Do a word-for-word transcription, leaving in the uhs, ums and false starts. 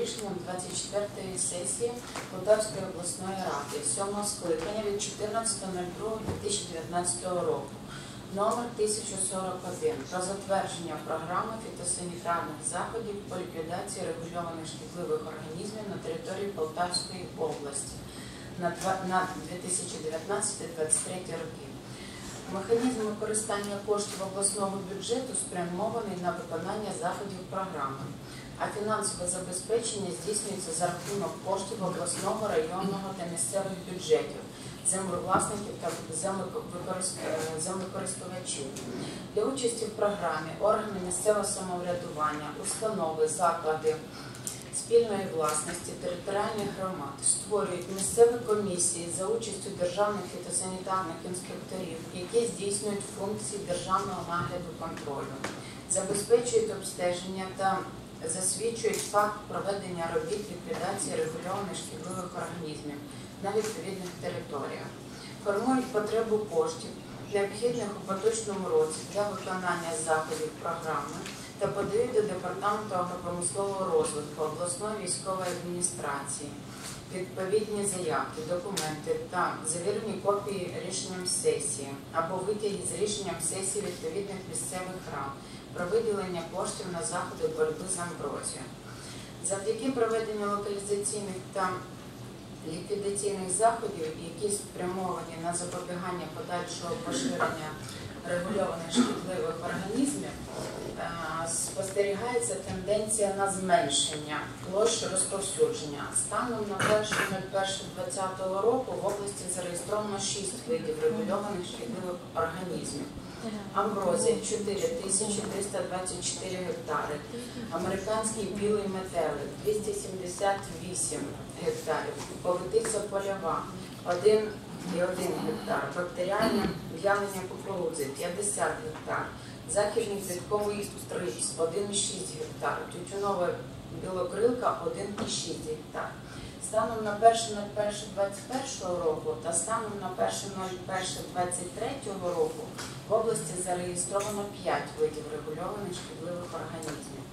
рішенням двадцять четвертої сесії Полтавської обласної ради сьомого скликання від чотирнадцятого другого дві тисячі дев'ятнадцятого року номер тисяча сорок один про затвердження програми фітосанітарних заходів по ліквідації регульованих шкідливих організмів на території Полтавської області на дві тисячі дев'ятнадцятий — двадцять третій роки. Механізм використання коштів обласного бюджету спрямований на виконання заходів програми, а фінансове забезпечення здійснюється за рахунок коштів обласного, районного та місцевих бюджетів, землевласників та землекористувачів. Для участі в програмі органи місцевого самоврядування, установи, заклади спільної власності територіальних громад створюють місцеві комісії за участю державних фітосанітарних інспекторів, які здійснюють функції державного нагляду контролю, забезпечують обстеження та засвідчують факт проведення робіт ліквідації регульованих шкідливих організмів на відповідних територіях, формують потребу коштів, необхідних у поточному році для виконання заходів програми, та подають до Департаменту агропромислового розвитку обласної військової адміністрації відповідні заявки, документи та завірені копії рішенням сесії або витяги з рішенням сесії відповідних місцевих рад про виділення коштів на заходи боротьби з амброзією. Завдяки проведенню локалізаційних та ліквідаційних заходів, які спрямовані на запобігання подальшого поширення регульованих шкідливих організмів, спостерігається тенденція на зменшення площі розповсюдження. Станом на перше перше двадцятого року в області зареєстровано шість видів регульованих шкідливих організмів. Амброзія – чотири тисячі триста двадцять чотири гектари, американський білий метелик – двісті сімдесят вісім гектарів, повитиця польова – один і один гектар, бактеріальне в'янення кукурудзи – п'ятдесят гектар, західний квітковий стрипс – один і шість гектар, тютюнова білокрилка – один і шість гектар. Станом на перше перше двадцять першого року та станом на перше перше двадцять третього року в області зареєстровано п'ять видів регульованих шкідливих організмів.